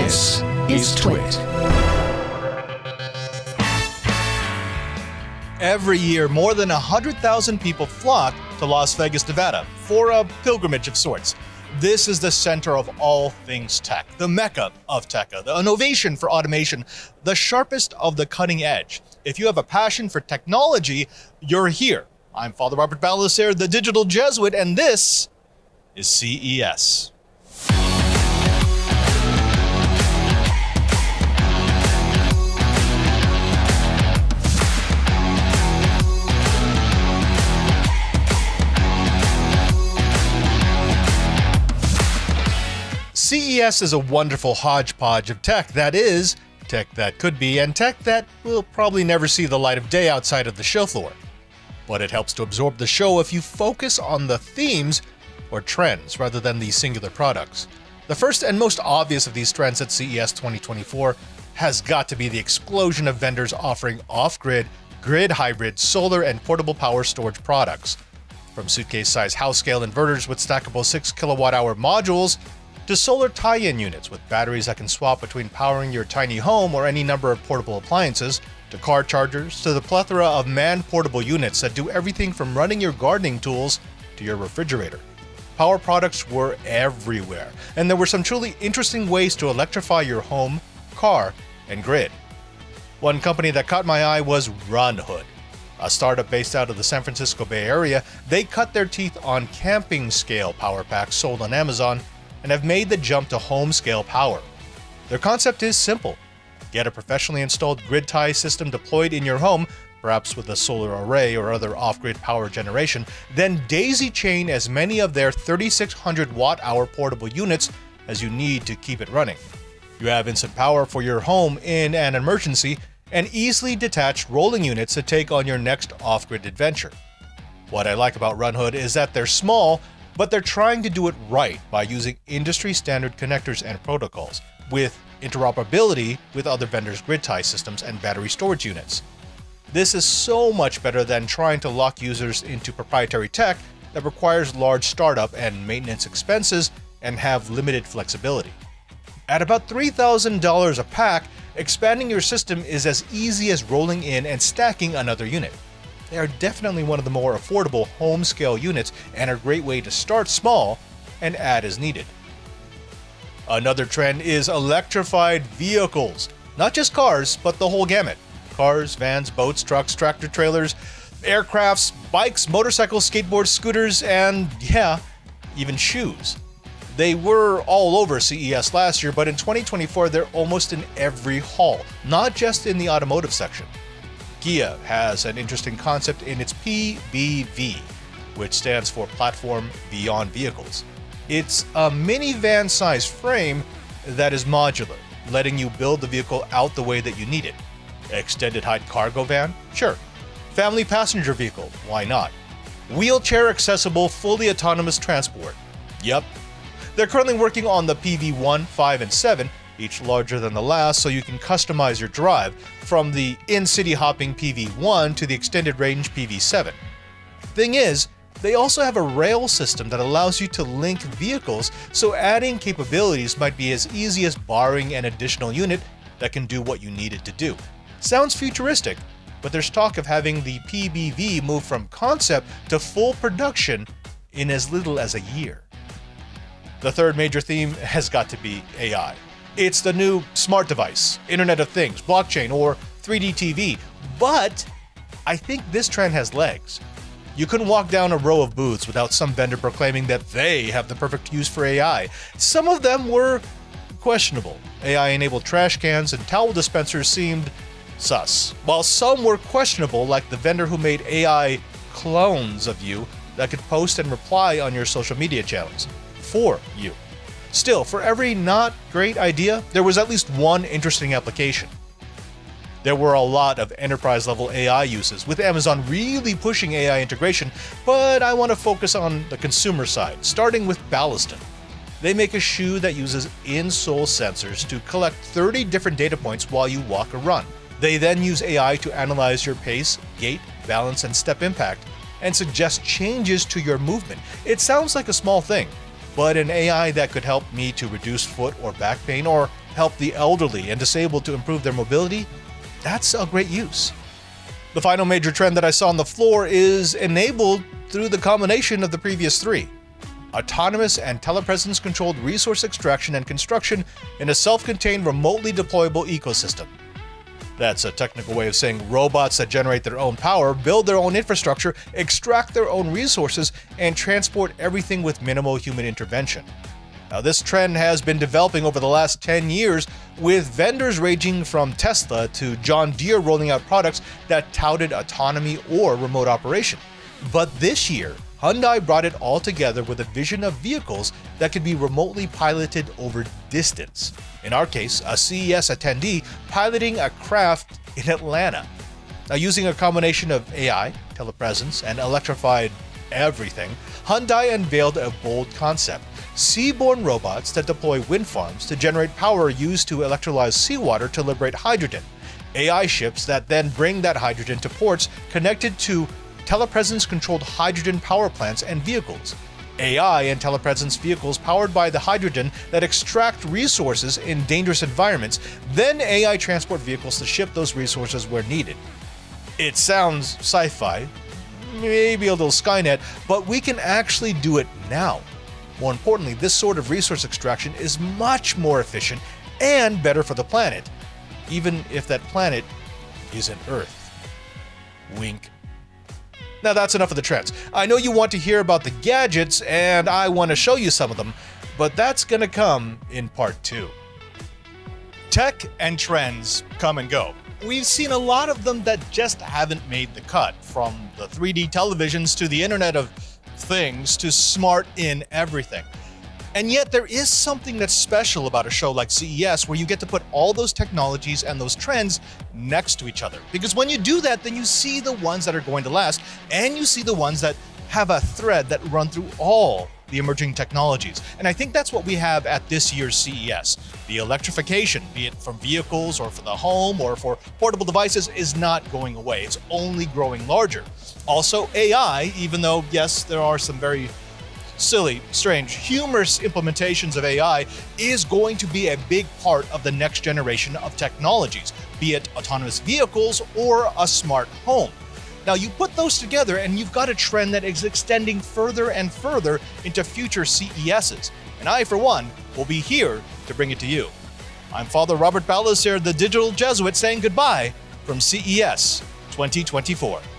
This is Twit. Every year, more than 100,000 people flock to Las Vegas, Nevada for a pilgrimage of sorts. This is the center of all things tech, the mecca of tech, the innovation for automation, the sharpest of the cutting edge. If you have a passion for technology, you're here. I'm Father Robert Ballecer, the digital Jesuit, and this is CES. CES is a wonderful hodgepodge of tech that is, tech that could be, and tech that will probably never see the light of day outside of the show floor. But it helps to absorb the show if you focus on the themes or trends rather than the singular products. The first and most obvious of these trends at CES 2024 has got to be the explosion of vendors offering off-grid, grid-hybrid, solar, and portable power storage products. From suitcase-sized house-scale inverters with stackable 6 kilowatt-hour modules, to solar tie-in units with batteries that can swap between powering your tiny home or any number of portable appliances, to car chargers, to the plethora of man-portable units that do everything from running your gardening tools to your refrigerator. Power products were everywhere, and there were some truly interesting ways to electrify your home, car, and grid. One company that caught my eye was Runhood. A startup based out of the San Francisco Bay Area, they cut their teeth on camping-scale power packs sold on Amazon and have made the jump to home-scale power. Their concept is simple. Get a professionally installed grid tie system deployed in your home, perhaps with a solar array or other off-grid power generation, then daisy-chain as many of their 3,600 watt-hour portable units as you need to keep it running. You have instant power for your home in an emergency and easily detached rolling units to take on your next off-grid adventure. What I like about Runhood is that they're small, but they're trying to do it right by using industry-standard connectors and protocols, with interoperability with other vendors' grid tie systems and battery storage units. This is so much better than trying to lock users into proprietary tech that requires large startup and maintenance expenses and have limited flexibility. At about $3,000 a pack, expanding your system is as easy as rolling in and stacking another unit. They are definitely one of the more affordable home-scale units and a great way to start small and add as needed. Another trend is electrified vehicles. Not just cars, but the whole gamut. Cars, vans, boats, trucks, tractor-trailers, aircrafts, bikes, motorcycles, skateboards, scooters, and yeah, even shoes. They were all over CES last year, but in 2024 they're almost in every hall, not just in the automotive section. Kia has an interesting concept in its PBV, which stands for Platform Beyond Vehicles. It's a minivan-sized frame that is modular, letting you build the vehicle out the way that you need it. Extended height cargo van? Sure. Family passenger vehicle? Why not? Wheelchair accessible, fully autonomous transport? Yep. They're currently working on the PV1, 5, and 7, each larger than the last, so you can customize your drive, from the in-city hopping PV1 to the extended range PV7. Thing is, they also have a rail system that allows you to link vehicles, so adding capabilities might be as easy as borrowing an additional unit that can do what you need it to do. Sounds futuristic, but there's talk of having the PBV move from concept to full production in as little as a year. The third major theme has got to be AI. It's the new smart device, Internet of Things, blockchain, or 3D TV, but I think this trend has legs. You couldn't walk down a row of booths without some vendor proclaiming that they have the perfect use for AI. Some of them were questionable. AI-enabled trash cans and towel dispensers seemed sus, while some were questionable, like the vendor who made AI clones of you that could post and reply on your social media channels for you. Still, for every not great idea, there was at least one interesting application. There were a lot of enterprise-level AI uses, with Amazon really pushing AI integration, but I want to focus on the consumer side, starting with Ballecer. They make a shoe that uses insole sensors to collect 30 different data points while you walk or run. They then use AI to analyze your pace, gait, balance, and step impact, and suggest changes to your movement. It sounds like a small thing, but an AI that could help me to reduce foot or back pain or help the elderly and disabled to improve their mobility, that's a great use. The final major trend that I saw on the floor is enabled through the combination of the previous three: autonomous and telepresence-controlled resource extraction and construction in a self-contained, remotely deployable ecosystem. That's a technical way of saying robots that generate their own power, build their own infrastructure, extract their own resources, and transport everything with minimal human intervention. Now, this trend has been developing over the last 10 years, with vendors ranging from Tesla to John Deere rolling out products that touted autonomy or remote operation. But this year, Hyundai brought it all together with a vision of vehicles that could be remotely piloted over distance. In our case, a CES attendee piloting a craft in Atlanta. Now, using a combination of AI, telepresence, and electrified everything, Hyundai unveiled a bold concept: seaborne robots that deploy wind farms to generate power used to electrolyze seawater to liberate hydrogen. AI ships that then bring that hydrogen to ports connected to telepresence-controlled hydrogen power plants and vehicles. AI and telepresence vehicles powered by the hydrogen that extract resources in dangerous environments, then AI transport vehicles to ship those resources where needed. It sounds sci-fi, maybe a little Skynet, but we can actually do it now. More importantly, this sort of resource extraction is much more efficient and better for the planet, even if that planet isn't Earth. Wink. Now that's enough of the trends. I know you want to hear about the gadgets, and I want to show you some of them, but that's gonna come in part 2. Tech and trends come and go. We've seen a lot of them that just haven't made the cut, from the 3D televisions to the Internet of Things to smart in everything. And yet there is something that's special about a show like CES, where you get to put all those technologies and those trends next to each other. Because when you do that, then you see the ones that are going to last, and you see the ones that have a thread that run through all the emerging technologies. And I think that's what we have at this year's CES. The electrification, be it from vehicles or for the home or for portable devices, is not going away. It's only growing larger. Also, AI, even though, yes, there are some very silly, strange, humorous implementations of AI, is going to be a big part of the next generation of technologies, be it autonomous vehicles or a smart home. Now, you put those together and you've got a trend that is extending further and further into future CESs. And I, for one, will be here to bring it to you. I'm Father Robert Ballecer, the Digital Jesuit, saying goodbye from CES 2024.